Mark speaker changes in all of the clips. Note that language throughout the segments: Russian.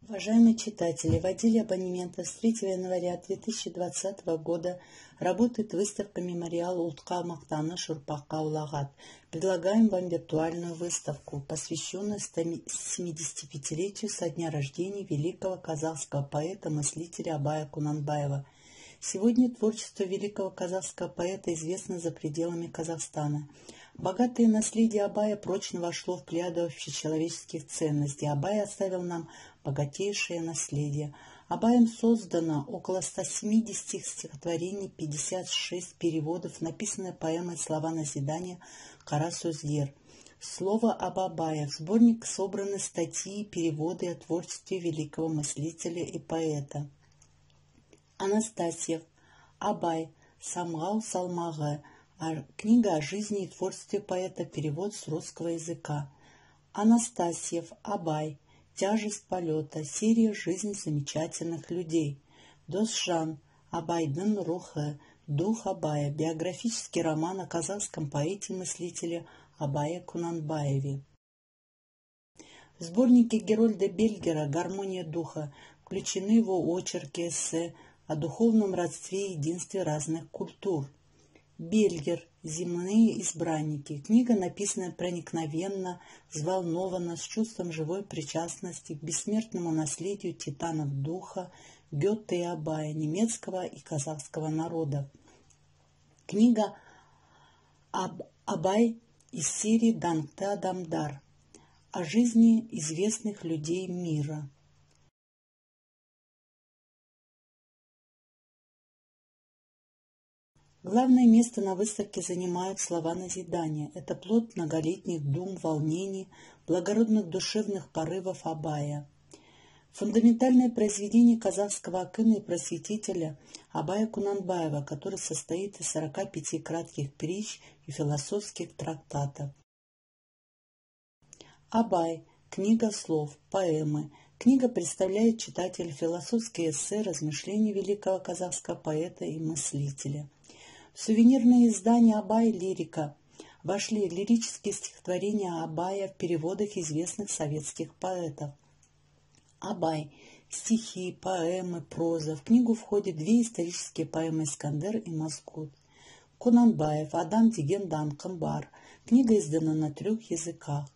Speaker 1: Уважаемые читатели, в отделе абонементов с 3 января 2020 года работает выставка «Мемориал Ултқа Мақтаныш Ұрпаққа Ұлағат». Предлагаем вам виртуальную выставку, посвященную 75-летию со дня рождения великого казахского поэта-мыслителя Абая Кунанбаева. Сегодня творчество великого казахского поэта известно за пределами Казахстана. Богатое наследие Абая прочно вошло в плеяду общечеловеческих ценностей. Абай оставил нам богатейшее наследие. Абаем создано около 170 стихотворений, 56 переводов, написанная поэмой «Слова назидания» Кара Сөздер. Слово об Абае. В сборник собраны статьи и переводы о творчестве великого мыслителя и поэта. Анастасьев, Абай, Самғау салмағы. Книга о жизни и творчестве поэта, перевод с русского языка. Анастасьев, Абай, Тяжесть полета, серия «Жизнь замечательных людей». Досжан, Абайдың рухы, дух Абая, биографический роман о казахском поэте-мыслителе Абае Кунанбаеве. В сборнике Герольда Бельгера «Гармония духа» включены его очерки, эссе о духовном родстве и единстве разных культур. Бельгер «Земные избранники». Книга, написанная проникновенно, взволнованно, с чувством живой причастности к бессмертному наследию титанов духа Гёте и Абая, немецкого и казахского народов. Книга Абай из серии «Даңқты адамдар» о жизни известных людей мира. Главное место на выставке занимают слова назидания. Это плод многолетних дум, волнений, благородных душевных порывов Абая. Фундаментальное произведение казахского акына и просветителя Абая Кунанбаева, которое состоит из 45 кратких притч и философских трактатов. Абай. Книга слов, поэмы. Книга представляет читателю философские эссе, размышления великого казахского поэта и мыслителя. В сувенирное издание «Абай. Лирика» вошли лирические стихотворения Абая в переводах известных советских поэтов. Абай. Стихи, поэмы, проза. В книгу входят 2 исторические поэмы «Искандер» и «Мазгут». Кунанбаев. Адам деген даңқым бар. Книга издана на 3 языках.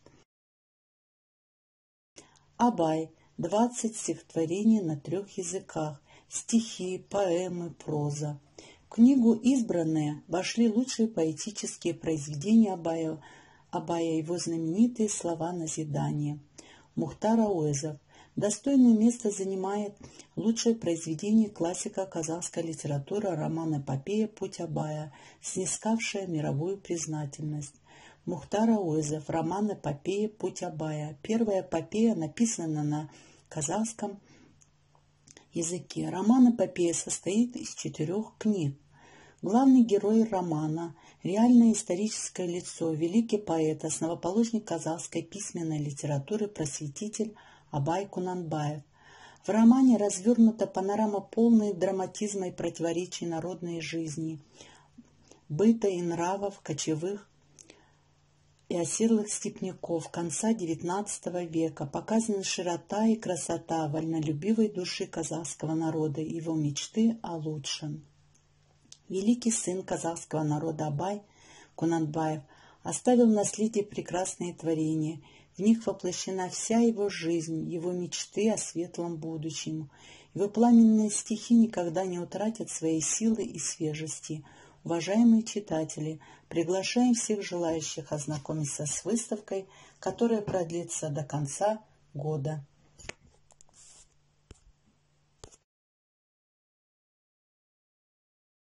Speaker 1: Абай. 20 стихотворений на 3 языках. Стихи, поэмы, проза. В книгу избранные вошли лучшие поэтические произведения Абая, его знаменитые слова назидания. Мухтар Ауэзов. Достойное место занимает лучшее произведение классика казахской литературы роман-эпопея «Путь Абая», снискавшая мировую признательность. Мухтар Ауэзов. Роман-эпопея «Путь Абая». Первая эпопея написана на казахском языке. Роман-эпопея состоит из 4 книг. Главный герой романа – реальное историческое лицо, великий поэт, основоположник казахской письменной литературы, просветитель Абай Кунанбаев. В романе развернута панорама полной драматизма и противоречий народной жизни, быта и нравов кочевых и оседлых степняков конца XIX века. Показана широта и красота вольнолюбивой души казахского народа и его мечты о лучшем. Великий сын казахского народа Абай Кунанбаев оставил в наследие прекрасные творения. В них воплощена вся его жизнь, его мечты о светлом будущем. Его пламенные стихи никогда не утратят своей силы и свежести. Уважаемые читатели, приглашаем всех желающих ознакомиться с выставкой, которая продлится до конца года.